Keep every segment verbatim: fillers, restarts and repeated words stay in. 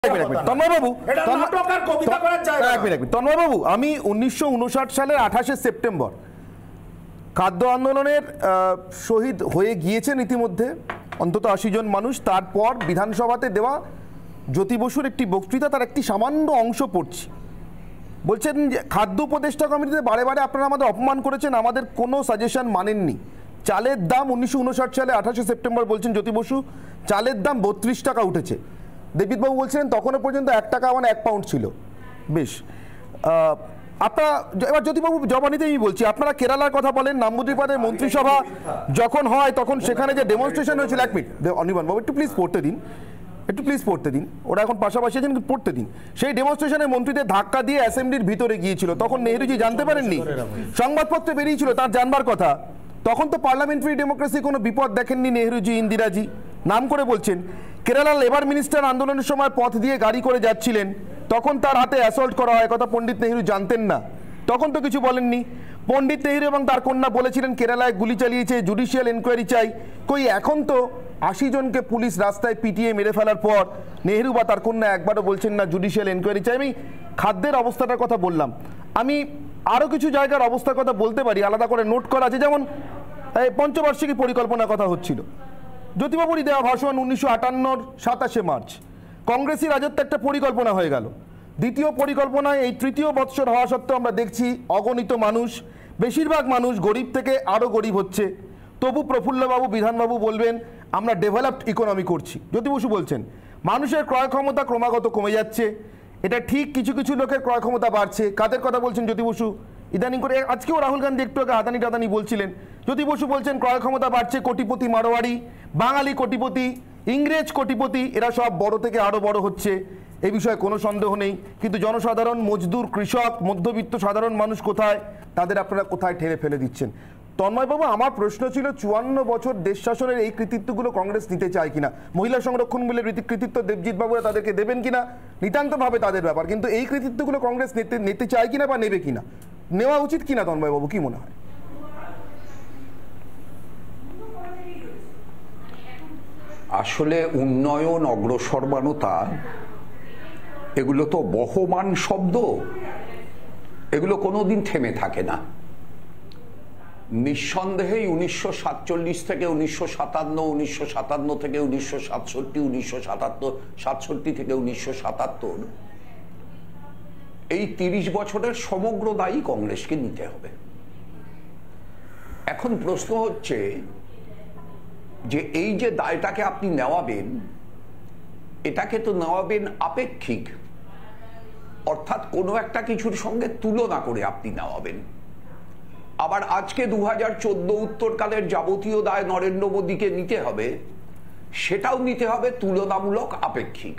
তন্ময়বাবু, আমি উনিশশো উনষাট সালের আঠাশে সেপ্টেম্বর খাদ্য আন্দোলনের শহীদ হয়ে গিয়েছেন ইতিমধ্যে অন্তত আশি জন মানুষ। তারপর বিধানসভাতে দেওয়া জ্যোতি বসুর একটি বক্তৃতা, তার একটি সামান্য অংশ পড়ছি। বলছেন যে খাদ্য উপদেষ্টা কমিটিতে বারে বারে আপনারা আমাদের অপমান করেছেন, আমাদের কোনো সাজেশন মানেননি। চালের দাম উনিশশো উনষাট সালে আঠাশে সেপ্টেম্বর বলছেন জ্যোতি বসু, চালের দাম বত্রিশ টাকা উঠেছে। দেবজিৎবাবু বলছিলেন তখনও পর্যন্ত এক টাকা মানে এক পাউন্ড ছিল। বেশ, আপনারা এবার জ্যোতিবাবু জবানিতে আমি বলছি, আপনারা কেরালার কথা বলেন, নাম্বুদ্রিপাদের মন্ত্রিসভা যখন হয় তখন সেখানে যে ডেমনস্ট্রেশন হয়েছিল, এক মিনিট অনির্বাণ বাবু একটু প্লিজ পড়তে দিন, একটু প্লিজ পড়তে দিন, ওরা এখন পাশাপাশি আছেন পড়তে দিন। সেই ডেমনস্ট্রেশনে মন্ত্রীদের ধাক্কা দিয়ে অ্যাসেম্বলির ভিতরে গিয়েছিল, তখন নেহরুজি জানতে পারেননি, সংবাদপত্রে বেরিয়েছিল তার জানবার কথা। তখন তো পার্লামেন্টারি ডেমোক্রেসি কোনো বিপদ দেখেননি নেহরুজি, ইন্দিরাজি নাম করে বলছেন। কেরালার লেবার মিনিস্টার আন্দোলনের সময় পথ দিয়ে গাড়ি করে যাচ্ছিলেন, তখন তার হাতে অ্যাসল্ট করা হয়, কথা পণ্ডিত নেহরু জানতেন না, তখন তো কিছু বলেননি। পণ্ডিত নেহরু এবং তার কন্যা বলেছিলেন কেরালায় গুলি চালিয়েছে, জুডিশিয়াল এনকোয়ারি চাই। কই এখন তো আশি জনকে পুলিশ রাস্তায় পিটিয়ে মেরে ফেলার পর নেহরু বা তার কন্যা একবারও বলছেন না জুডিশিয়াল এনকোয়ারি চাই। আমি খাদ্যের অবস্থাটার কথা বললাম, আমি আরও কিছু জায়গার অবস্থার কথা বলতে পারি, আলাদা করে নোট করা আছে। যেমন পঞ্চবার্ষিকী পরিকল্পনার কথা হচ্ছিল, জ্যোতিবাবুরই দেওয়া ভাষণ উনিশশো আটান্নর সাতাশে মার্চ, কংগ্রেসি রাজত্ব একটা পরিকল্পনা হয়ে গেল। দ্বিতীয় পরিকল্পনায় এই তৃতীয় বৎসর হওয়া সত্ত্বেও আমরা দেখছি অগণিত মানুষ, বেশিরভাগ মানুষ গরিব থেকে আরও গরিব হচ্ছে। তবু প্রফুল্লবাবু বিধানবাবু বলবেন আমরা ডেভেলপড ইকোনমি করছি। জ্যোতি বসু বলছেন মানুষের ক্রয় ক্ষমতা ক্রমাগত কমে যাচ্ছে। এটা ঠিক, কিছু কিছু লোকের ক্রয় ক্ষমতা বাড়ছে। কাদের কথা বলছেন জ্যোতি বসু? ইদানিং করে আজকেও রাহুল গান্ধী একটু আগে আদানি টাদানি বলছিলেন, জ্যোতি বসু বলছেন ক্রয় ক্ষমতা বাড়ছে। কোটিপতি মারোয়ারি, বাঙালি কোটিপতি, ইংরেজ কোটিপতি, এরা সব বড় থেকে আরও বড় হচ্ছে, এই বিষয়ে কোনো সন্দেহ নেই। কিন্তু জনসাধারণ, মজদুর, কৃষক, মধ্যবিত্ত সাধারণ মানুষ কোথায়? তাদের আপনারা কোথায় ঠেলে ফেলে দিচ্ছেন? তন্ময়বাবু, আমার প্রশ্ন ছিল চুয়ান্ন বছর দেশ শাসনের এই কৃতিত্বগুলো কংগ্রেস নিতে চায় কিনা? মহিলা সংরক্ষণ বলে কৃতিত্ব দেবজিৎ বাবুরা তাদেরকে দেবেন কিনা নিতান্তভাবে তাদের ব্যাপার, কিন্তু এই কৃতিত্বগুলো কংগ্রেস নিতে নিতে চায় কিনা বা নেবে কিনা, নেওয়া উচিত কিনা, তন্ময়বাবু কি মনে হয়? আসলে উন্নয়ন, অগ্রসরমানতা এগুলো তো বহমান শব্দ, এগুলো কোনোদিন থেমে থাকে না। নিঃসন্দেহেই উনিশশো সাতচল্লিশ থেকে উনিশশো সাতান্ন, উনিশশো সাতান্ন থেকে উনিশশো সাতষট্টি, উনিশশো সাতাত্তর সাতষট্টি থেকে উনিশশো সাতাত্তর এই তিরিশ বছরের সমগ্র দায়ী কংগ্রেসকে নিতে হবে। এখন প্রশ্ন হচ্ছে যে এই যে দায়টাকে আপনি নেওয়াবেন, এটাকে তো নেওয়াবেন আপেক্ষিক, অর্থাৎ কোনো একটা কিছুর সঙ্গে তুলনা করে আপনি নেওয়াবেন। আবার আজকে দু হাজার চোদ্দ উত্তরকালের যাবতীয় দায় নরেন্দ্র মোদীকে নিতে হবে, সেটাও নিতে হবে তুলনামূলক আপেক্ষিক।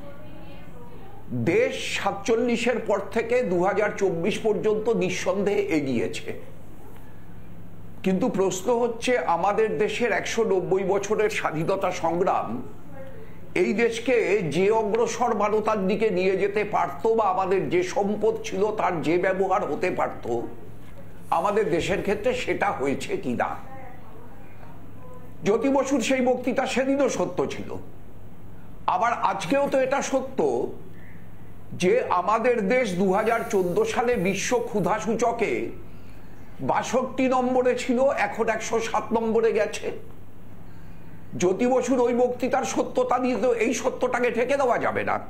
দেশ সাতচল্লিশের পর থেকে দু হাজার চব্বিশ পর্যন্ত নিঃসন্দেহে এগিয়েছে, কিন্তু প্রশ্ন হচ্ছে আমাদের দেশের একশো নব্বই বছরের স্বাধীনতা সংগ্রাম এই দেশকে যে অগ্রসর মানতার দিকে নিয়ে যেতে পারত, বা আমাদের যে সম্পদ ছিল তার যে ব্যবহার হতে পারত আমাদের দেশের ক্ষেত্রে, সেটা হয়েছে কিনা। জ্যোতি বসুর সেই বক্তৃতা সেদিনও সত্য ছিল, আবার আজকেও তো এটা সত্য যে আমাদের দেশ দু হাজার চোদ্দ সালে বিশ্ব ক্ষুধা সূচকে বাষট্টি নম্বরে ছিল, এখন একশো সাত নম্বরে গেছে। জ্যোতি বসুর ওই বক্তৃতার সত্যতা দিয়ে তো এই সত্যটাকে ঠেকে দেওয়া যাবে না।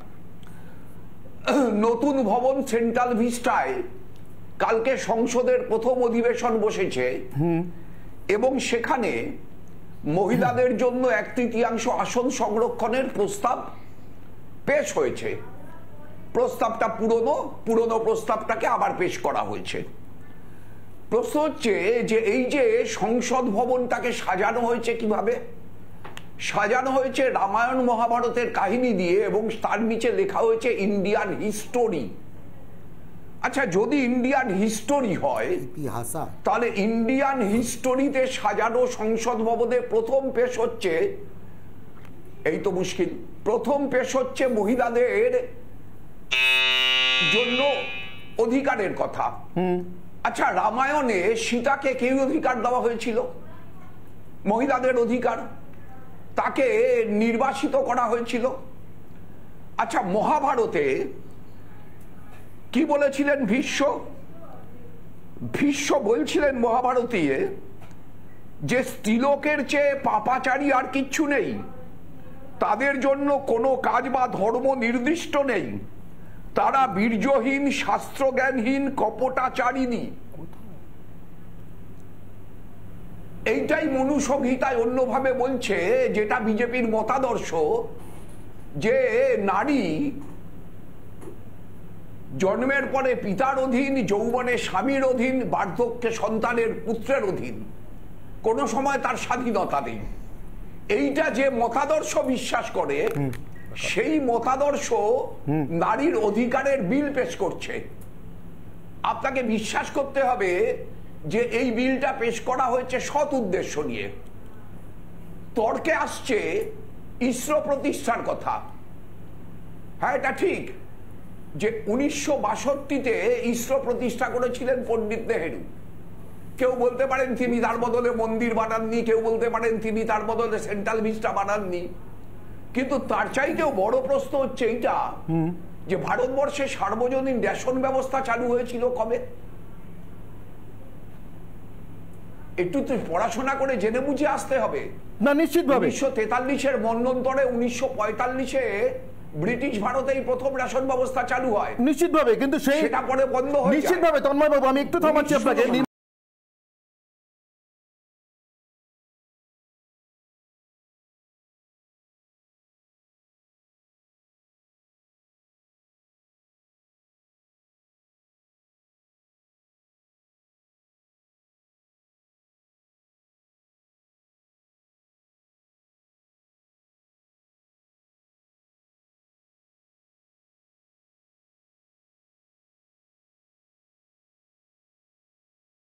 নতুন ভবন সেন্ট্রাল ভিস্টায় কালকে সংসদের প্রথম অধিবেশন বসেছে এবং সেখানে মহিলাদের জন্য এক তৃতীয়াংশ আসন সংরক্ষণের প্রস্তাব পেশ হয়েছে। প্রস্তাবটা পুরনো, পুরনো প্রস্তাবটাকে আবার পেশ করা হয়েছে। প্রশ্ন হচ্ছে যে এই যে সংসদ ভবনটাকে সাজানো হয়েছে কিভাবে? সাজানো হয়েছে রামায়ণ মহাভারতের কাহিনী দিয়ে এবং তার নিচে লেখা হয়েছে ইন্ডিয়ান হিস্টোরি। আচ্ছা, যদি ইন্ডিয়ান হিস্টোরি হয় তাহলে ইন্ডিয়ান হিস্টোরিতে সাজানো সংসদ ভবনে প্রথম পেশ হচ্ছে, এই তো মুশকিল, প্রথম পেশ হচ্ছে মহিলাদের জন্য অধিকারের কথা। আচ্ছা, রামায়ণে সীতাকে কেউ অধিকার দেওয়া হয়েছিল? মহিলাদের অধিকার, তাকে নির্বাসিত করা হয়েছিল। আচ্ছা, মহাভারতে কি বলেছিলেন ভীষ্ম? ভীষ্ম বলছিলেন মহাভারতে যে স্ত্রীলোকের চেয়ে পাপাচারী আর কিচ্ছু নেই, তাদের জন্য কোনো কাজ বা ধর্ম নির্দিষ্ট নেই, তারা বীর্যহীন, শাস্ত্রজ্ঞানহীন, কপটাচারিণী। এইটাই মনুসংহিতায় অন্যভাবে বলছে, যেটা বিজেপির মতাদর্শ, যে নারী জন্মের পরে পিতার অধীন, যৌবনে স্বামীর অধীন, বার্ধক্যে সন্তানের পুত্রের অধীন, কোনো সময় তার স্বাধীনতা নেই। এইটা যে মতাদর্শ বিশ্বাস করে, সেই মতাদর্শ নারীর অধিকারের বিল পেশ করছে। আপনাকে বিশ্বাস করতে হবে যে এই বিলটা পেশ করা হয়েছে সৎ উদ্দেশ্য নিয়ে। তর্কে আসছে ইসরো প্রতিষ্ঠার কথা। হ্যাঁ, এটা ঠিক যে উনিশশো বাষট্টিতে ইসরো প্রতিষ্ঠা করেছিলেন পণ্ডিত নেহেরু। কেউ বলতে পারেন তিনি তার বদলে মন্দির বানাননি, কেউ বলতে পারেন তিনি তার বদলে সেন্ট্রাল ভিস্টা বানাননি, কিন্তু তার চাইতেও বড় প্রশ্ন হচ্ছে এইটা যে ভারতবর্ষে সার্বজনীন রেশন ব্যবস্থা চালু হয়েছিল কবে? একটু তো পড়াশোনা করে জেনে বুঝে আসতে হবে। না, নিশ্চিতভাবে উনিশশো তেতাল্লিশের মন্বন্তরে উনিশশো পঁয়তাল্লিশে ব্রিটিশ ভারতেই প্রথম রেশন ব্যবস্থা চালু হয়, নিশ্চিতভাবে, কিন্তু সেই সেটা পরে বন্ধ হয়ে যায়। নিশ্চিতভাবে তন্ময় বাবু, আমি একটু থামাচ্ছি আপনাকে।